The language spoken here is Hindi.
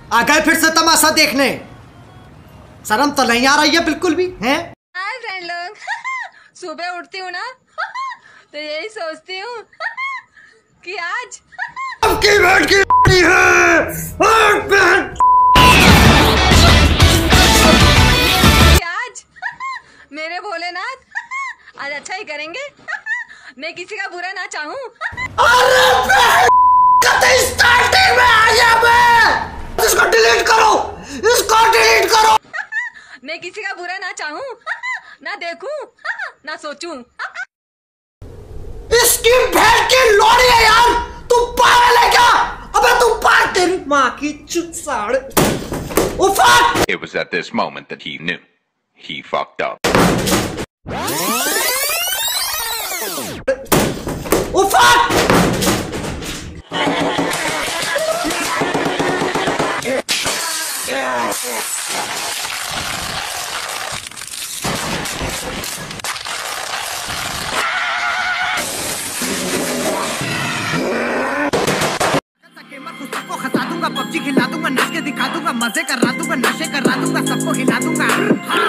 आ गए फिर से तमाशा देखने। शर्म तो नहीं आ रही है बिल्कुल भी हैं? हाय फ्रेंड लोग सुबह उठती हूँ ना तो यही सोचती हूँ कि आज आपकी बहन की है बहन कि आज मेरे भोलेनाथ आज अच्छा ही करेंगे। मैं किसी का बुरा ना चाहूँ। अरे स्टार्टिंग में आ गया मैं। इसको डिलीट करो, इसको डिलीट करो। मैं किसी का बुरा ना चाहूँ, ना देखूं, ना सोचूं। इसकी बहन की लोड़ी है यार। तू पागल है क्या? अबे तू पागल, तेरी माँ की चुत साड़। उफाट। It was at this moment that he knew. He fucked up. उफाट। खिला दूंगा, पबजी खिला दूंगा, नाच के दिखा दूंगा, मजे करा दूंगा, नशे करा दूंगा, सबको हिला दूंगा।